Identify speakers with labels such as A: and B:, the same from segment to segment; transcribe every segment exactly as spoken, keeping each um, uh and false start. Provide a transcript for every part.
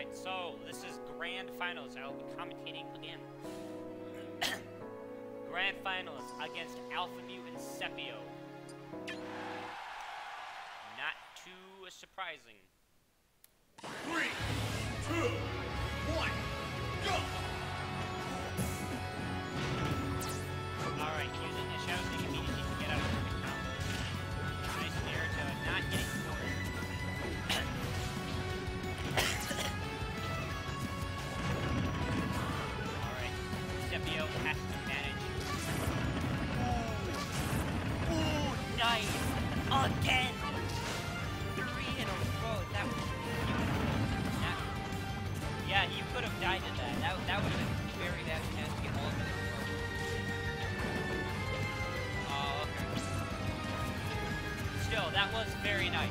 A: Alright, so this is Grand Finals. I will be commentating again. Grand Finals against Alpha Mu and Sepio. Not too surprising.
B: Three, two, one, go!
A: Alright, using the Shadow Sneak immediately to get out of the combos. Nice there to not getting forward. Alright, Sepio has to manage. Ooh! Ooh, nice! Again! Three in a row. That was beautiful. That, yeah, you could have died to that. That, that would have been very bad chance to get all of it in a row. Oh, okay. Still, that was very nice.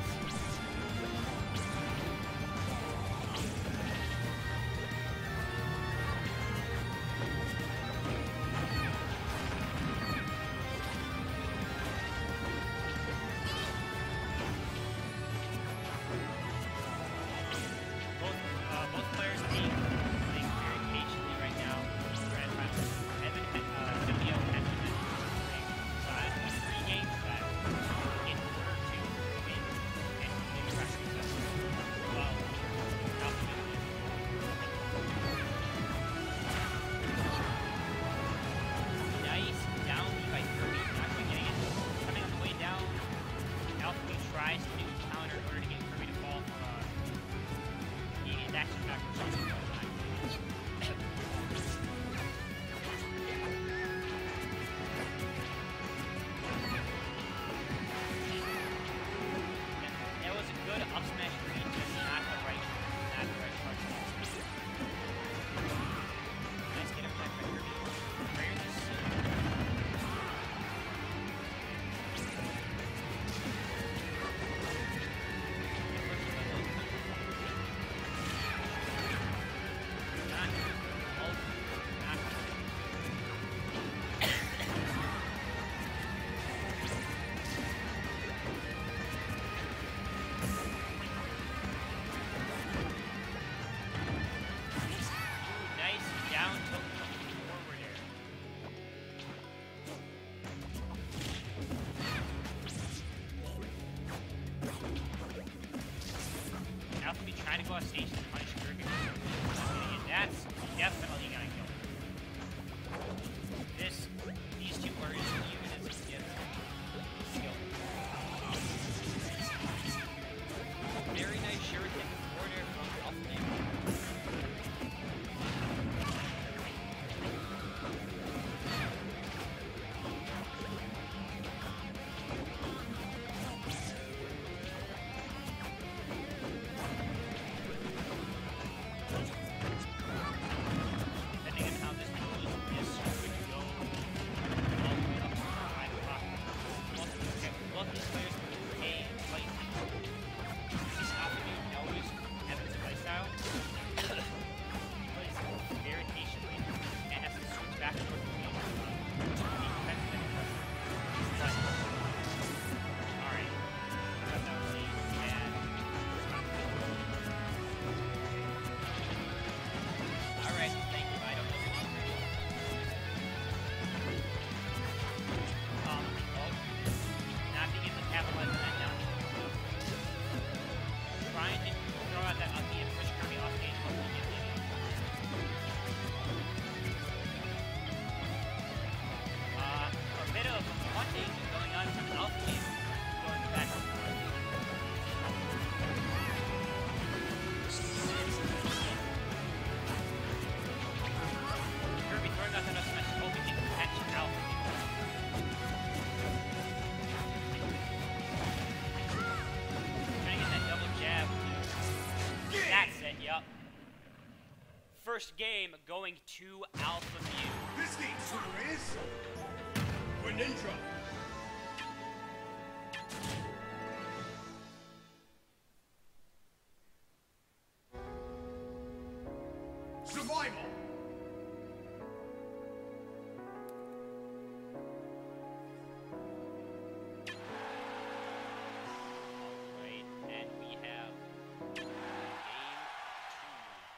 A: Trying to go off stage and punish Kirby. And that's definitely gonna kill him. This, these two are as even as it gets. Skill. Very nice shuriken order from Alpha Mu. First game going to Alpha Mu.
B: This game's winner is Greninja. Survival.
A: Alright, and we have game two.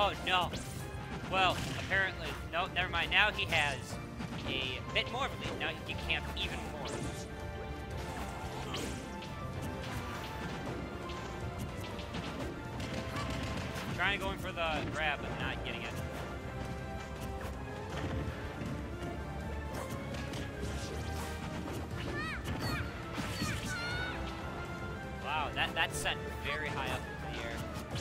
A: Oh, no. Well, apparently, no, never mind. Now he has a bit more of a lead. Now he can camp even more. Trying to go in for the grab, but not getting it. Wow, that, that's sent very high up into the air.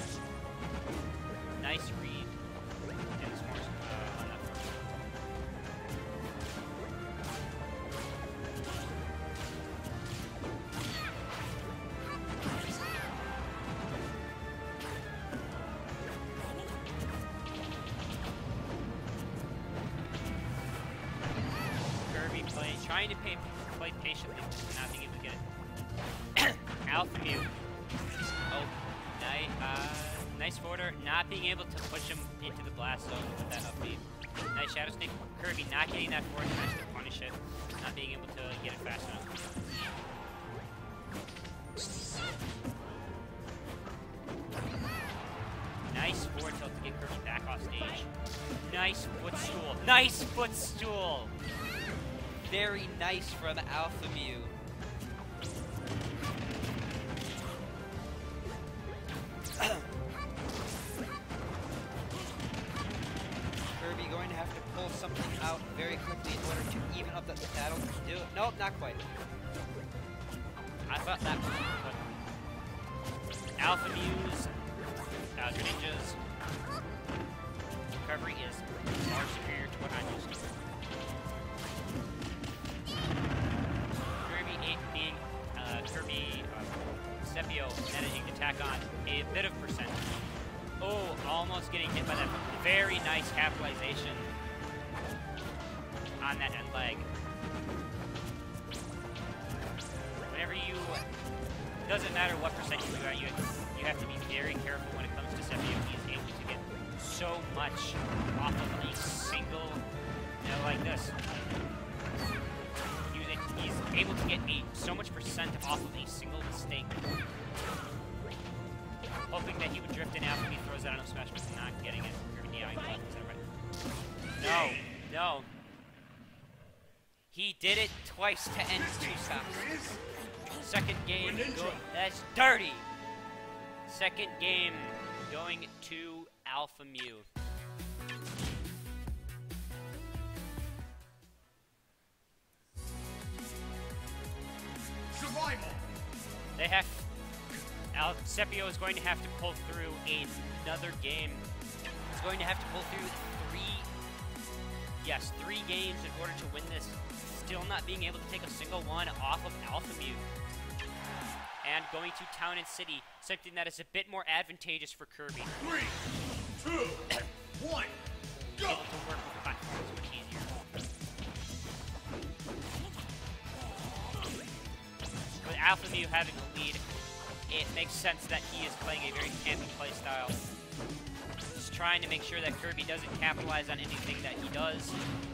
A: Nice read. Getting some more uh, on that first. Kirby play, trying to pay, play patiently, but not being able to get it. Alpha Mew. Oh, nice, uh, nice forwarder, not being able to push him into the blast zone with that up beat. Nice Shadow Sneak. Kirby not getting that forward smash to punish it, not being able to get it fast enough. Nice forward tilt to get Kirby back off stage. Nice footstool. Nice footstool! Very nice from Alpha Mew. Kirby going to have to pull something out very quickly in order to even up the battle. Do it. Nope, not quite. I thought that was but Alpha Mew's Bowser Ninjas recovery is far superior to what I'm used to. Kirby eight being uh, Kirby uh, Sepio managing to tack on a bit of percent. Oh, almost getting hit by that very nice capitalization on that end leg. Whenever you, doesn't matter what percent you do at, you, you have to be very careful when it comes to Sepio. He is able to get so much off of a single, you know, like this. He was, he's able to get a, so much percent off of a single mistake. Hoping that he would drift in after he throws that on a smash, but not getting it. No, no. He did it twice to end two stops. Second game, go, that's dirty. Second game going to Alpha Mew.
B: Survival.
A: They have. Al Sepio is going to have to pull through another game. He's going to have to pull through three, yes, three games in order to win this. Still not being able to take a single one off of Alpha Mew. And going to Town and City, something that is a bit more advantageous for Kirby.
B: Three, two, one, go!
A: Able to work with platforms much easier. With Alpha Mew having the lead, it makes sense that he is playing a very campy playstyle. Just trying to make sure that Kirby doesn't capitalize on anything that he does.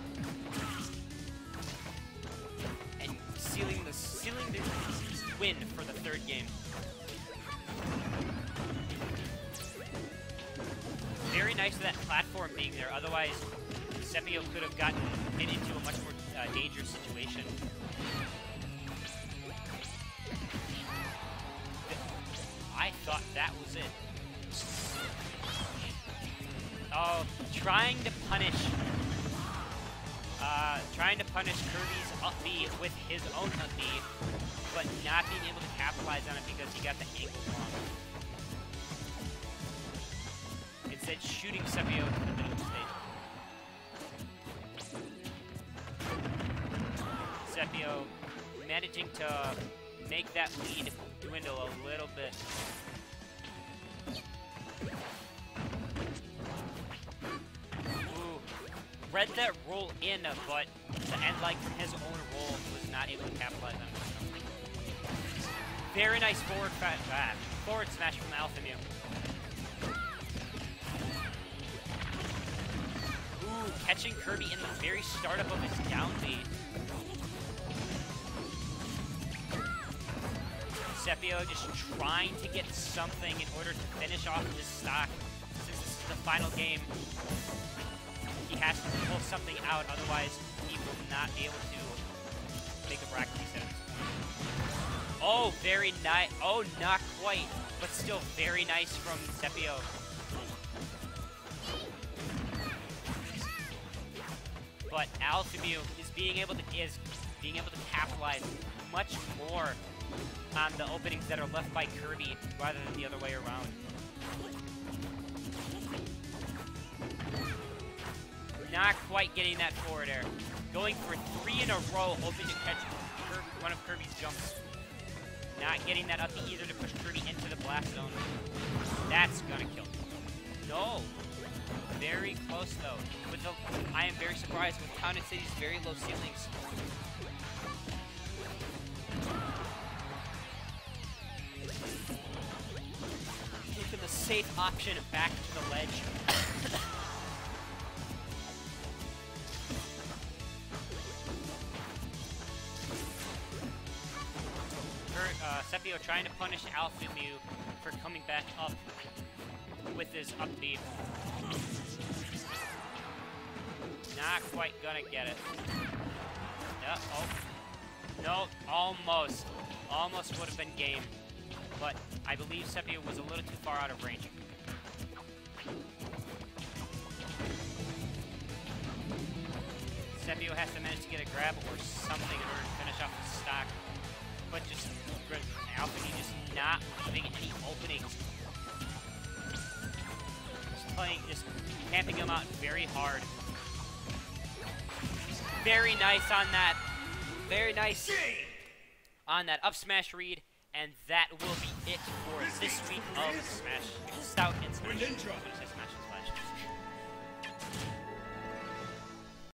A: And sealing the sealing the win for the third game. Very nice of that platform being there, otherwise Sepio could have gotten it into a much more uh, dangerous situation. I thought that was it. Oh, trying to punish, uh, trying to punish Kirby's up B with his own up B, but not being able to capitalize on it because he got the angle wrong. Instead, shooting Sepio to the middle of the stage. Sepio managing to make that lead dwindle a little bit. Ooh, read that roll in, but the end leg from his own roll was not able to capitalize on it. Very nice forward fat back. Forward smash from Alpha Mew. Ooh, catching Kirby in the very startup of his down B. Sepio just trying to get something in order to finish off this stock. Since this is the final game, he has to pull something out, otherwise he will not be able to make a bracket reset at this point. Oh, very nice. Oh, not quite, but still very nice from Sepio. But Alphamute is being able to is being able to capitalize much more on the openings that are left by Kirby rather than the other way around. Not quite getting that forward air. Going for three in a row, hoping to catch Kirby, one of Kirby's jumps. Not getting that up either to push Kirby into the blast zone. That's gonna kill him. No. Very close though. With the, I am very surprised with Town and City's very low ceilings. Taking the safe option back to the ledge. Uh, Sepio trying to punish Alphamute for coming back up with his up B. Not quite gonna get it. Yeah, oh. No, almost. Almost would have been game. But I believe Sepio was a little too far out of range. Sepio has to manage to get a grab or something in order to finish off the stock. But just, Alphamute just not leaving any openings. Just playing, just camping him out very hard. Very nice on that. Very nice on that up smash read. And that will be it for this week of Smash Stout and Smash. Smash.